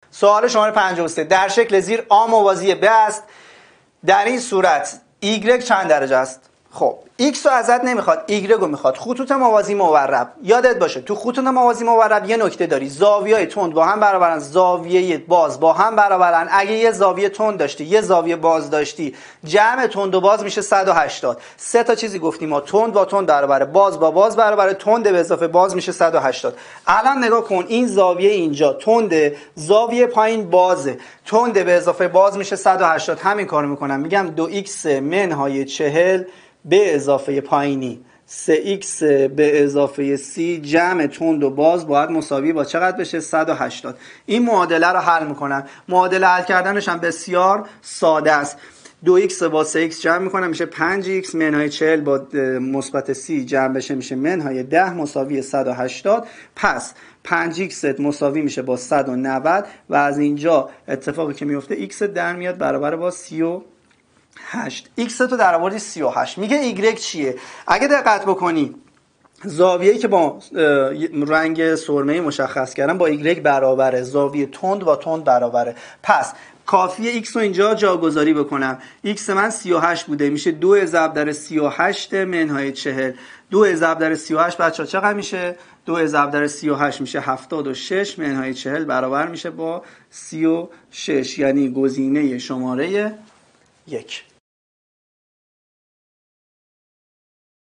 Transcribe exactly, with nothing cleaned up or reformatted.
سوال شماره پنجاه و سه در شکل زیر آ موازی ب است. در این صورت ایگرگ چند درجه است؟ خب ایکس رو ازت نمیخواد، ایگرگ رو میخواد. خطوط موازی مورب، یادت باشه تو خطوط موازی مورب یه نکته داری، زاویه‌های تند با هم برابرن، زاویه باز با هم برابرن. اگه یه زاویه تند داشتی یه زاویه باز داشتی، جمع تند و باز میشه صد و هشتاد. سه تا چیزی گفتیم ما، تند با تند برابره، باز با باز برابره، تند به اضافه باز میشه صد و هشتاد. الان نگاه کن، این زاویه اینجا تند، زاویه پایین بازه، تند به اضافه باز میشه صد و هشتاد. همین کارو میکنم، میگم دو ایکس منهای چهل به اضافه پایینی سه ایکس به اضافه سی جمع تند و باز باید مساوی با چقدر بشه؟ صد و هشتاد. این معادله رو حل میکنم. معادله حل کردنش هم بسیار ساده است. دو ایکس با سه ایکس جمع میکنم میشه پنج ایکس، منهای چهل با مثبت سی جمع بشه میشه منهای ده مساوی صد و هشتاد. پس پنج ایکس مساوی میشه با صد و نود و از اینجا اتفاقی که میفته ایکس در میاد برابر با سی و هشت. ایکس تو در آوردی سی و هشت. میگه ایگرگ چیه؟ اگه دقت بکنی زاویه‌ای که با رنگ سرمه‌ای مشخص کردم با ایگرگ برابره، زاویه تند با تند برابره. پس کافیه ایکس رو اینجا جاگذاری بکنم. ایکس من سی و هشت بوده، میشه دو ضرب در سی و هشت منهای چهل. دو ضرب در سی و هشت بچه‌ها چقدر میشه؟ دو ضرب در سی و هشت میشه هفتاد و شش منهای چهل برابر میشه با سی و شش، یعنی گزینه شماره یک.